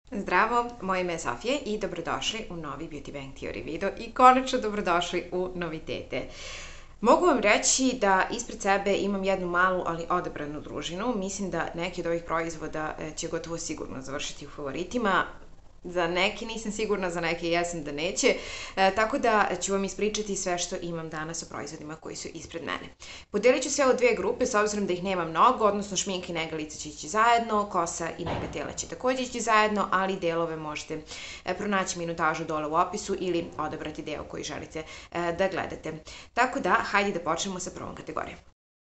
Zdravo, moje ime je Sofija i dobrodošli u novi Beauty Bang Theory video i konačno dobrodošli u novitete. Mogu vam reći da ispred sebe imam jednu malu, ali odabranu družinu. Mislim da neki od ovih proizvoda će gotovo sigurno završiti u favoritima. Za neke nisam sigurna, za neke jesam da neće, tako da ću vam ispričati sve što imam danas o proizvodima koji su ispred mene. Podelit ću sve u dve grupe, s obzirom da ih nema mnogo, odnosno šminka i nega lica će ići zajedno, kosa i nega tela će takođe ići zajedno, ali delove možete pronaći minutažu dole u opisu ili odabrati deo koji želite da gledate. Tako da, hajde da počnemo sa prvom kategorijom.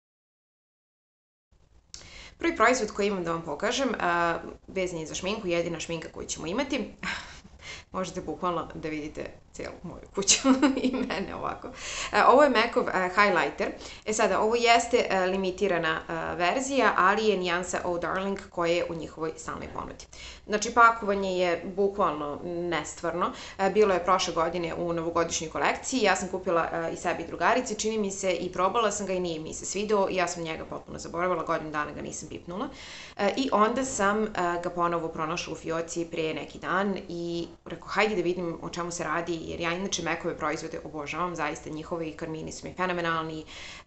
Prvi proizvod koji imam da vam pokažem, vezan je za šminku, jedina šminka koju ćemo imati. Možete bukvalno da vidite cijelu moju kuću i mene ovako. Ovo je MAC-ov highlighter. Sada, ovo jeste limitirana verzija, ali je nijansa Oh Darling koja je u njihovoj stalnoj ponudi. Znači, pakovanje je bukvalno nestvarno. Bilo je prošle godine u novogodišnjoj kolekciji. Ja sam kupila i sebi i drugarici, čini mi se, i probala sam ga i nije mi se svideo. Ja sam njega potpuno zaboravila, godinu dana ga nisam pipnula. I onda sam ga ponovo pronašla u fioci prije neki dan i rekao, hajde da vidim o čemu se radi, jer ja inače MAC-ove proizvode obožavam, zaista njihovi karmini su mi fenomenalni,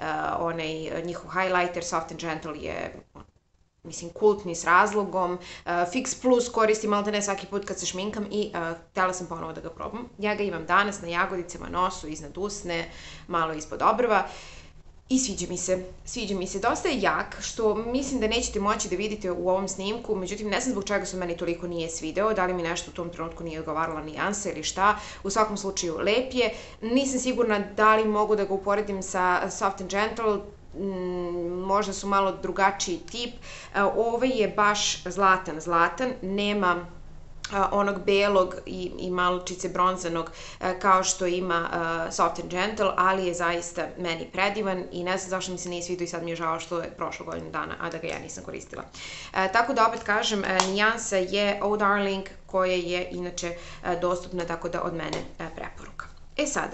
njihov highlighter Soft and Gentle je kultni s razlogom, Fix Plus koristim malte ne svaki put kad se šminkam i htjela sam ponovo da ga probam. Ja ga imam danas na jagodicama, nosu, iznad usne, malo ispod obrva. I sviđa mi se. Dosta je jak, što mislim da nećete moći da vidite u ovom snimku, međutim ne znam zbog čega se meni toliko nije svideo, da li mi nešto u tom trenutku nije odgovarala nijansa ili šta, u svakom slučaju lep je. Nisam sigurna da li mogu da ga uporedim sa Soft and Gentle, možda su malo drugačiji tip. Ovaj je baš zlatan, nema onog belog i malčice bronzanog kao što ima Soft and Gentle, ali je zaista meni predivan i ne znam zašto mi se nije svidio i sad mi je žao što je prošlo godinu dana, a da ga ja nisam koristila. Tako da opet kažem, nijansa je Oh Darling koja je inače dostupna, tako da od mene preporuka. Sada,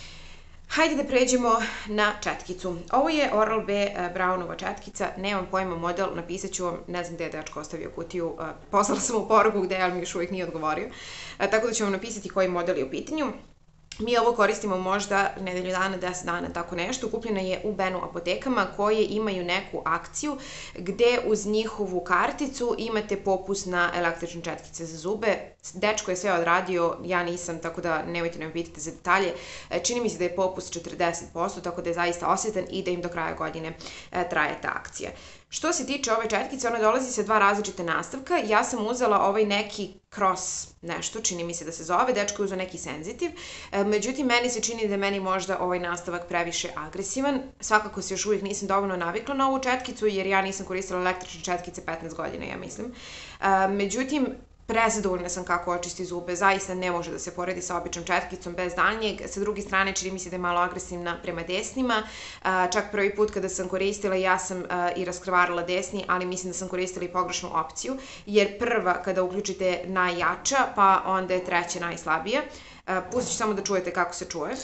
hajde da pređemo na četkicu. Ovo je Oral-B Brownova četkica, nemam pojma model, napisat ću vam, ne znam gde je dečko ostavio kutiju, poslala sam mu poruku gde, ali mi još uvijek nije odgovorio, tako da ću vam napisati koji model je u pitanju. Mi ovo koristimo možda nedelju dana, 10 dana, tako nešto. Kupljena je u Benu apotekama koje imaju neku akciju gde uz njihovu karticu imate popust na električne četkice za zube. Dečko je sve odradio, ja nisam, tako da nemojte da me pitati za detalje. Čini mi se da je popust 40%, tako da je zaista osjetan i da im do kraja godine traje ta akcija. Što se tiče ove četkice, ona dolazi sa dva različite nastavka. Ja sam uzela ovaj neki cross nešto, čini mi se da se zove, dečko je uzeo neki senzitive. Međutim, meni se čini da je meni možda ovaj nastavak previše agresivan. Svakako se još uvijek nisam dovoljno navikla na ovu četkicu, jer ja nisam koristila električne četkice 15 godina, ja mislim. Međutim, prezadovoljna sam kako očisti zube, zaista ne može da se poredi sa običnom četkicom bez daljnjeg. Sa druge strane, čini mi se da je malo agresivna prema desnima. Čak prvi put kada sam koristila, ja sam i raskrvarila desni, ali mislim da sam koristila i pogrešnu opciju, jer prva kada uključite najjača, pa onda je treća najslabija. Pustit ću samo da čujete kako se čuje.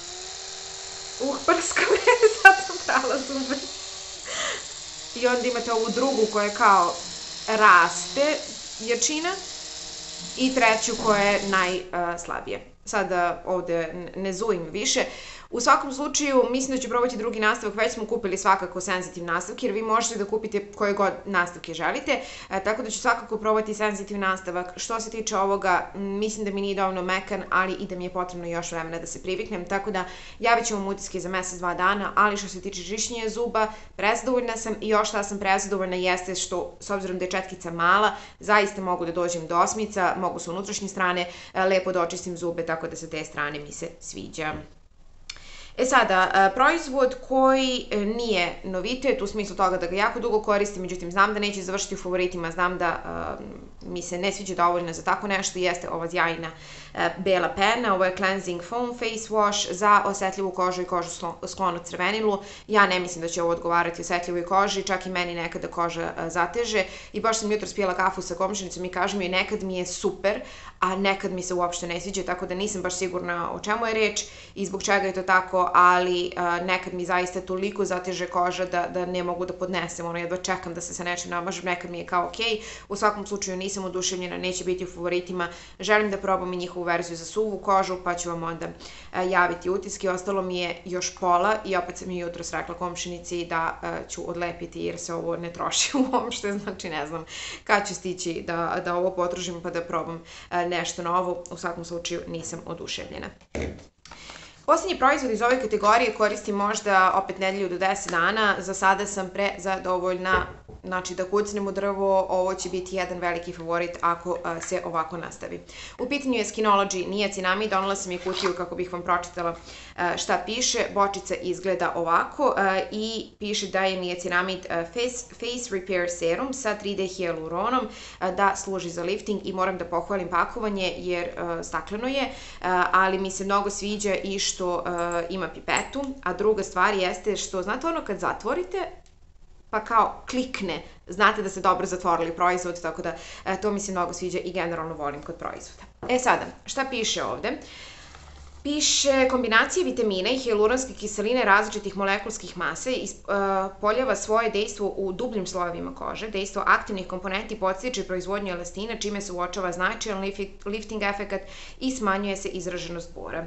Prska me, sad sam prala zube. I onda imate ovu drugu koja kao raste jačina i treću koja je najslabija. Sada ovde ne zujim više. U svakom slučaju, mislim da ću probati drugi nastavak, već smo kupili svakako senzitive nastavke, jer vi možete da kupite koje god nastavke želite, tako da ću svakako probati senzitive nastavak. Što se tiče ovoga, mislim da mi nije dovoljno mekan, ali i da mi je potrebno još vremena da se priviknem, tako da javit ću vam utiske za mesec, 2 dana, ali što se tiče čišćenja zuba, prezadovoljna sam i još šta sam prezadovoljna jeste što, s obzirom da je četkica mala, zaista mogu da dođem do osmica, mogu sa unutrašnje strane lepo da očistim zube, tako da sa te strane mi se sviđa. Sada, proizvod koji nije novitet u smislu toga da ga jako dugo koristim, međutim znam da neće završiti u favoritima, znam da mi se ne sviđa dovoljno za tako nešto, jeste ova sjajna bela pena, ovo je Cleansing Foam Face Wash za osetljivu kožu i kožu sklonu crvenilu. Ja ne mislim da će ovo odgovarati osetljivoj koži, čak i meni nekada koža zateže i baš sam jutros pila kafu sa komšinicom i kažem joj nekad mi je super, a nekad mi se uopšte ne sviđa, tako da nisam baš sigurna o čemu je reč i zbog čega je to tako, lepo, ali nekad mi zaista toliko zateže koža da ne mogu da podnesem, jedva čekam da se sa nečim namažem, nekad mi je kao okej, u svakom slučaju nisam oduševljena, neće biti u favoritima, želim da probam i njihovu verziju za suvu kožu, pa ću vam onda javiti utiske, ostalo mi je još pola i opet sam i jutros rekla komšinici da ću odlepiti jer se ovo ne troši uopšte, znači ne znam kad ću stići da ovo potrošim pa da probam nešto novo, u svakom slučaju nisam oduševljena. Poslednji proizvod iz ove kategorije koristim možda opet nedelju do 10 dana, za sada sam prezadovoljna, znači da kucnem u drvo, ovo će biti jedan veliki favorit ako se ovako nastavi. U pitanju je Skinology niacinamid, donela sam i kutiju kako bih vam pročitala šta piše, bočica izgleda ovako i piše da je niacinamid face repair serum sa 3D hialuronom, da služi za lifting i moram da pohvalim pakovanje jer stakleno je, ali mi se mnogo sviđa i što ima pipetu, a druga stvar jeste što, znate ono kad zatvorite, pa kao klikne, znate da ste dobro zatvorili proizvod, tako da to mi se mnogo sviđa i generalno volim kod proizvoda. Sada, šta piše ovde? Piše kombinacije vitamina i hijaluronske kiseline različitih molekulskih masa ispoljava svoje dejstvo u dubljim slojevima kože. Dejstvo aktivnih komponenti podstiče proizvodnju elastina, čime se uočava značajan lifting efekat i smanjuje se izraženost bora.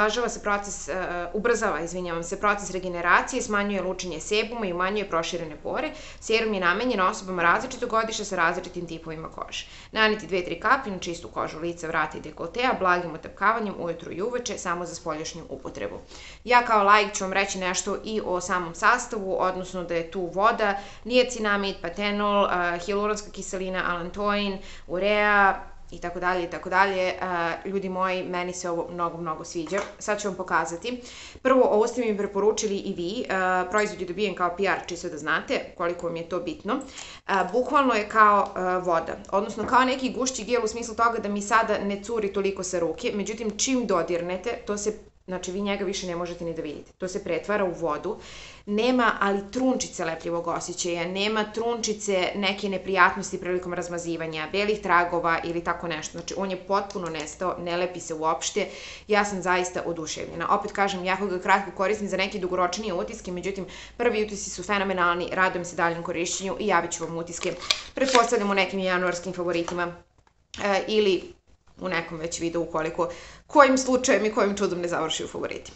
Ubrzava se proces regeneracije, smanjuje lučenje sebuma i umanjuje proširene pore. Serum je namenjen osobama različitog godišta sa različitim tipovima kože. Naneti 2-3 kapi na čistu kožu lica, vrata i dekoltea, blagim utapkavanjem ujutru i uveče, samo za spoljašnju upotrebu. Ja kao laik ću vam reći nešto i o samom sastavu, odnosno da je tu voda, niacinamid, patenol, hijaluronska kiselina, allantoin, urea i tako dalje. Ljudi moji, meni se ovo mnogo sviđa. Sad ću vam pokazati. Prvo, ovo ste mi preporučili i vi. Proizvod je dobijen kao PR, čisto da znate koliko vam je to bitno. Bukvalno je kao voda, odnosno kao neki gušći gel u smislu toga da mi sada ne curi toliko sa ruke, međutim čim dodirnete, to se, znači vi njega više ne možete ni da vidite. To se pretvara u vodu. Nema ali trunčice lepljivog osjećaja, nema trunčice neke neprijatnosti prilikom razmazivanja, belih tragova ili tako nešto. Znači on je potpuno nestao, ne lepi se uopšte. Ja sam zaista oduševljena. Opet kažem, jako ga kratko koristim za neke dugoročnije utiske, međutim prvi utisci su fenomenalni, radujem se daljem korišćenju i javit ću vam utiske. Pretpostavljam u nekim januarskim favoritima ili u nekom već videu ukoliko kojim slučajem i kojim čudom ne završi u favoritima.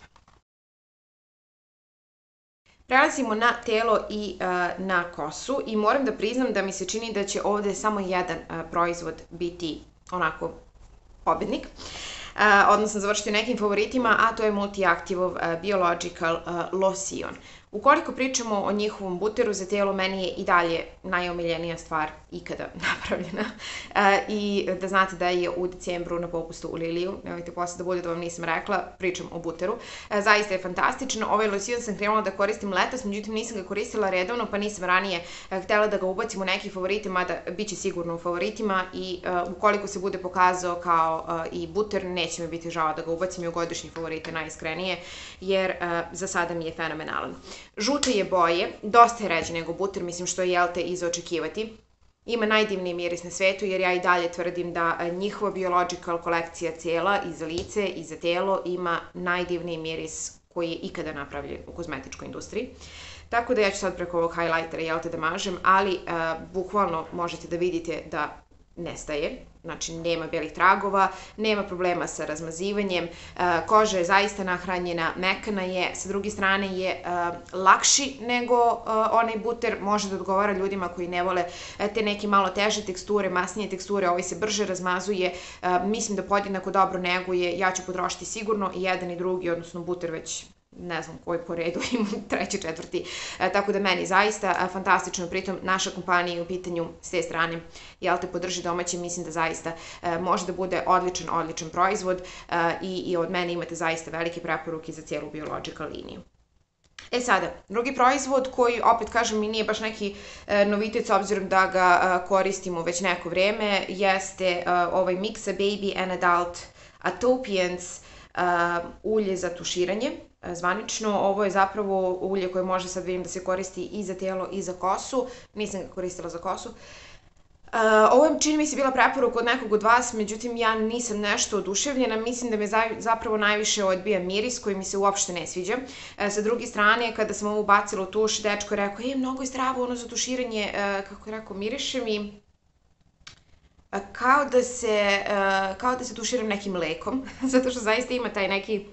Prelazimo na telo i na kosu i moram da priznam da mi se čini da će ovde samo jedan proizvod biti onako pobednik, odnosno završiti u nekim favoritima, a to je Multi-Active Biological Lotion. Ukoliko pričamo o njihovom buteru za telo, meni je i dalje najomiljenija stvar ikada napravljena. I da znate da je u decembru na popustu u Liliju, nemojte posle da bude da vam nisam rekla, pričam o buteru. Zaista je fantastično. Ovaj losion sam krenula da koristim letos, međutim nisam ga koristila redovno, pa nisam ranije htela da ga ubacim u neki favorite, mada bit će sigurno u favoritima i ukoliko se bude pokazao kao i buter, neće mi biti žao da ga ubacim i u godišnje favorite najiskrenije, jer za sada mi je fenomenalan. Žute je boje, dosta je ređe nego buter, mislim što je jelte i za očekivati. Ima najdivniji miris na svetu jer ja i dalje tvrdim da njihova biological kolekcija cijela i za lice i za telo ima najdivniji miris koji je ikada napravljen u kozmetičkoj industriji. Tako da ja ću sad preko ovog highlightera jelte da mažem, ali bukvalno možete da vidite da nestaje, znači nema belih tragova, nema problema sa razmazivanjem, koža je zaista nahranjena, mekana je, sa druge strane je lakši nego onaj buter, može da odgovara ljudima koji ne vole te neke malo teže teksture, masnije teksture, ovaj se brže razmazuje, mislim da podjednako dobro neguje, ja ću potrošiti sigurno i jedan i drugi, odnosno buter već ne znam koji po redu ima, treći, četvrti, tako da meni zaista fantastično, pritom naša kompanija u pitanju s te strane, jel te podrži domaće, mislim da zaista može da bude odličan proizvod i od mene imate zaista velike preporuke za cijelu biological liniju. Sada, drugi proizvod koji, opet kažem, mi nije baš neki novitet s obzirom da ga koristimo već neko vreme, jeste ovaj Mixa Baby and Adult Atopians ulje za tuširanje. Zvanično, ovo je zapravo ulje koje može sad vidim da se koristi i za telo i za kosu, nisam ga koristila za kosu. Ovo je, čini mi se, bila preporuka od nekog od vas, međutim ja nisam nešto oduševljena, mislim da me zapravo najviše odbija miris koji mi se uopšte ne sviđa. Sa druge strane, kada sam ovo bacila u tuš, dečko je rekao, mnogo je zdravo ono za tuširanje, kako je rekao, miriše mi kao da se tuširam nekim mlekom, zato što zaista ima taj neki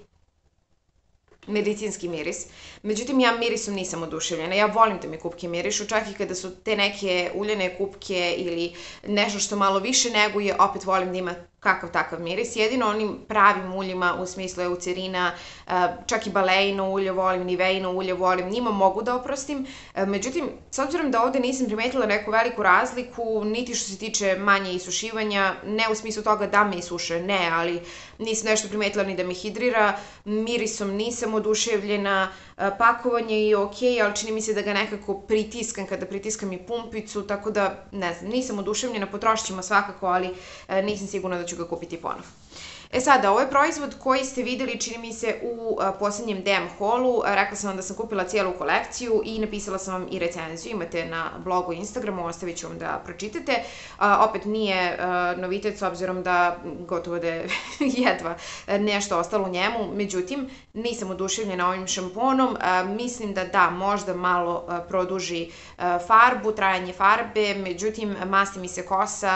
medicinski miris. Međutim, ja mirisom nisam oduševljena. Ja volim da mi kupke mirišu, čak i kada su te neke uljane kupke ili nešto što malo više neguje, opet volim da ima kakav takav miris. Jedino onim pravim uljima, u smislu eucerina, čak i balejno ulje volim, nivejno ulje volim, njima mogu da oprostim. Međutim, s obzirom da ovde nisam primetila neku veliku razliku, niti što se tiče manje isušivanja, ne u smislu toga da me isuše, ne, ali nisam nešto primetila ni da me hidrira, mirisom nisam oduševljena, pakovanje je okej, ali čini mi se da ga nekako pritiskam kada pritiskam i pumpicu, tako da, ne znam, nisam oduševljena, potrošit ćemo svakako, ali nisam sigurna da ću ga kupiti ponovo. Sada, ovo je proizvod koji ste videli, čini mi se, u poslednjem DM haulu. Rekla sam vam da sam kupila cijelu kolekciju i napisala sam vam i recenziju. Imate na blogu i Instagramu, ostavit ću vam da pročitate. Opet nije novitet s obzirom da gotovo da je jedva nešto ostalo u njemu. Međutim, nisam oduševljena ovim šamponom. Mislim da možda malo produži farbu, trajanje farbe. Međutim, masti mi se kosa.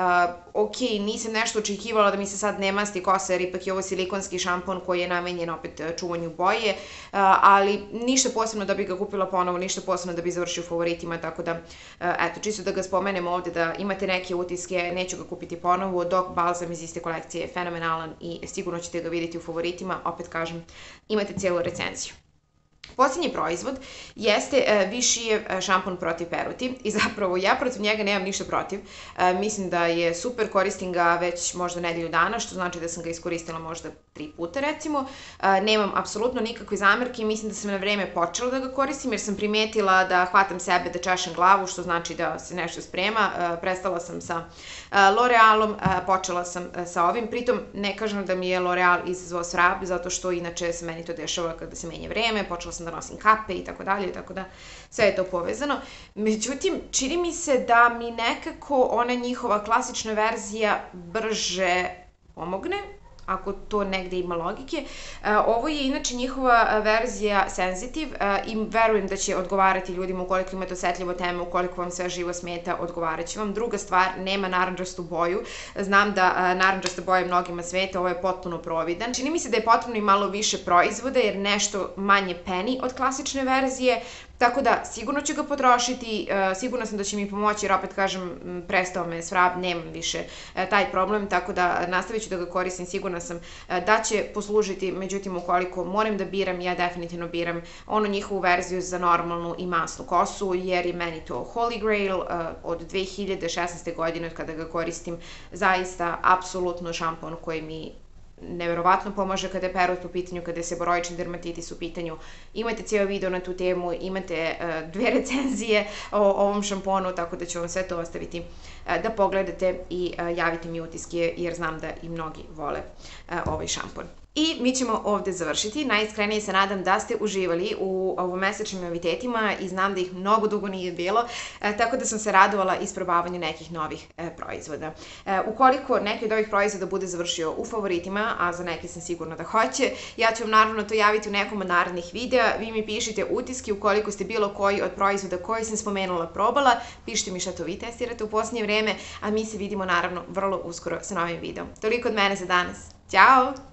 Ok, nisam nešto očekivala da mi se sad ne masti kosa, jer ipak je ovo silikonski šampon koji je namenjen opet čuvanju boje, ali ništa posebno da bi ga kupila ponovo, ništa posebno da bi završio u favoritima, tako da, eto, čisto da ga spomenem ovde, da imate neke utiske, neću ga kupiti ponovo, dok balzam iz iste kolekcije je fenomenalan i sigurno ćete ga vidjeti u favoritima, opet kažem, imate cijelu recenziju. Poslednji proizvod jeste Vichyjev šampon protiv peruti i zapravo ja protiv njega nemam ništa protiv. Mislim da je super, koristim ga već možda nedelju dana, što znači da sam ga iskoristila možda 3 puta recimo. Nemam apsolutno nikakve zamerke i mislim da sam na vreme počela da ga koristim jer sam primetila da hvatam sebe da češem glavu, što znači da se nešto sprema. Prestala sam sa L'Orealom, počela sam sa ovim. Pritom ne kažem da mi je L'Oreal izazvao svrab, zato što inače se meni to dešava kada se menja vreme, počela sam da nosim kape i tako dalje, tako da sve je to povezano. Međutim, čini mi se da mi nekako ona njihova klasična verzija brže pomogne, ako to negde ima logike. Ovo je inače njihova verzija Sensitive i verujem da će odgovarati ljudima ukoliko imate osetljivo teme, ukoliko vam sve živo smeta, odgovarat će vam. Druga stvar, nema narandžastu boju. Znam da narandžasta boja mnogima smeta, ovo je potpuno providan. Čini mi se da je potrebno i malo više proizvoda jer nešto manje peni od klasične verzije, tako da sigurno ću ga potrošiti, sigurno sam da će mi pomoći jer opet kažem prestao me svrab, nemam više taj problem, tako da nastavit ću da ga koristim, sigurna sam da će poslužiti, međutim ukoliko moram da biram, ja definitivno biram onu njihovu verziju za normalnu i masnu kosu jer je meni to Holy Grail od 2016. godine od kada ga koristim, zaista apsolutno šampon koji mi neverovatno pomaže kada je perut u pitanju, kada je seboroični dermatitis u pitanju. Imate cijel video na tu temu, imate 2 recenzije o ovom šamponu, tako da ću vam sve to ostaviti da pogledate i javite mi utiske jer znam da i mnogi vole ovaj šampon. I mi ćemo ovde završiti. Najiskrenije se nadam da ste uživali u ovomesečnim novitetima i znam da ih mnogo dugo nije bilo, tako da sam se radovala isprobavanju nekih novih proizvoda. Ukoliko neki od ovih proizvoda bude završio u favoritima, a za neke sam sigurna da hoće, ja ću vam naravno to javiti u nekom od narednih videa. Vi mi pišite utiske ukoliko ste bilo koji od proizvoda koji sam spomenula probala, pišite mi šta to vi testirate u posljednje vreme, a mi se vidimo naravno vrlo uskoro sa novim videom. Toliko od mene za danas. Ćao!